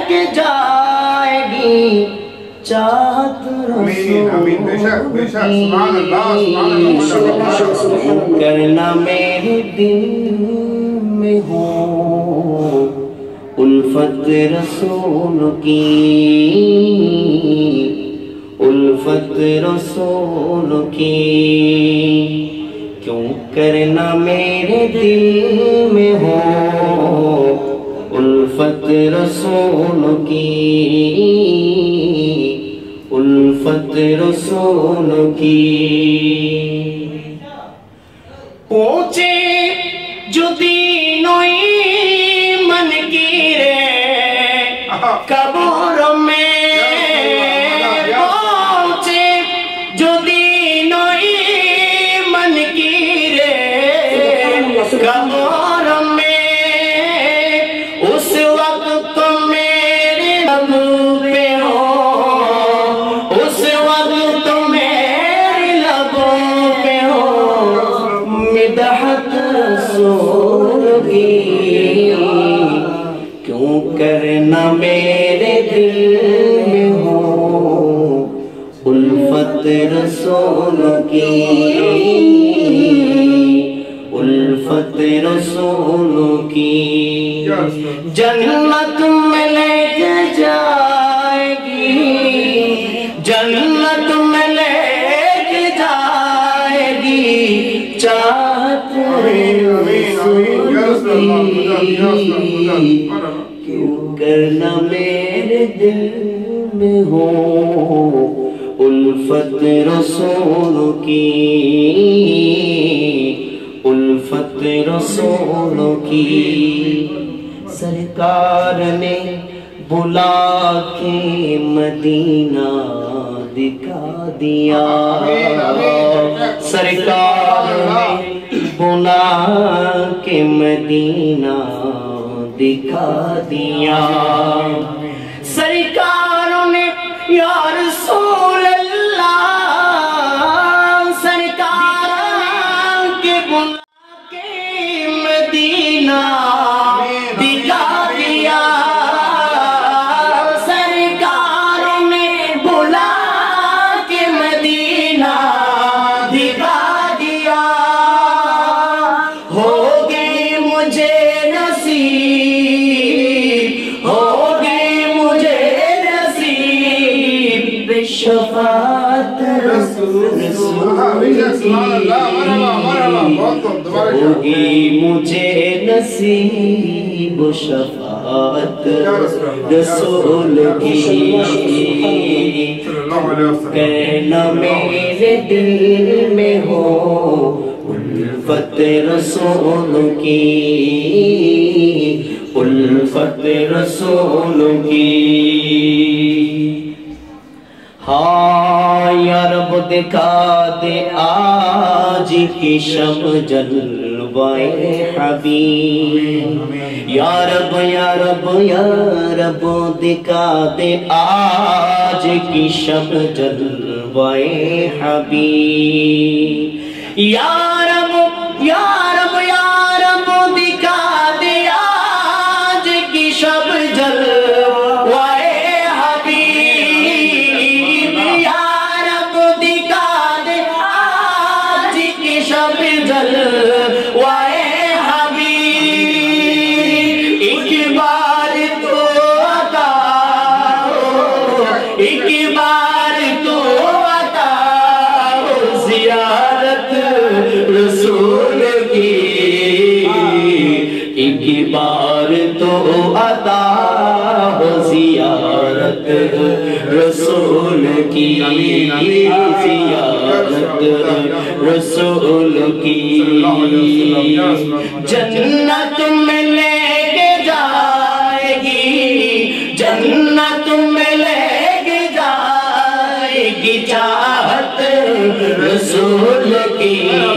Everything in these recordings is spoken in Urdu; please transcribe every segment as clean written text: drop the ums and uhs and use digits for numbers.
کے جائے گی چاہت رسول کرنا میرے دل میں ہو الفت رسول کی الفت رسول کی کیوں کرنا میرے دل میں ہو الفت رسول کی الفت رسول کی پہنچے جو دین و ایمان کی رے قبر میں پہنچے جو دین و ایمان کی رے قبر میں اس وقت میرے لب پہ ہو اس وقت میرے لب پہ ہو مدحت رسول کی کیوں کرنا میرے دل میں ہو الفت رسول کی الفت رسول کی جنت میں لے کے جائے گی جنت میں لے کے جائے گی چاہت کیوں کرنا میرے دل میں ہو الفت رسول کی الفت رسول کی سرکار نے بلا کے مدینہ دکھا دیا سرکار نے بلا کے مدینہ دکھا دیا سرکار نے یا رسول اللہ سرکار کے بلا کے مدینہ دکھا دیا سرکار نے بلا کے مدینہ دکھا دیا ہو گئی مجھے نصیب ہو گئی مجھے نصیب شفاعت رسول ہوگی مجھے نصیب شفاعت رسول کی کہنا میرے دل میں ہو الفت رسول کی الفت رسول کی ہاں یا رب دکھا دے آج کی شب جلوائے حبیب یا رب یا رب یا رب دکھا دے آج کی شب جلوائے حبیب یا رب یا رب یا رب دکھا دے آج کی شب جلوائے ایک بار تو عطا ہو زیارت رسول کی ایک بار تو عطا ہو زیارت رسول کی زیارت رسول کی جنت میں لے کے جائے گی جنت میں لے کے جائے گی چاہت رسول کی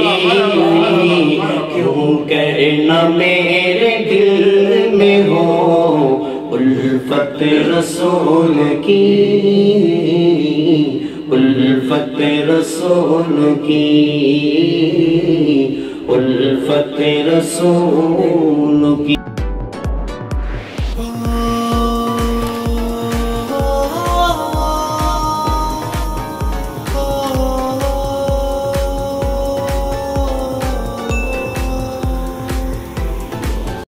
کیوں کہنا میرے دل میں ہو الفت رسول کی الفت رسول کی الفت رسول کی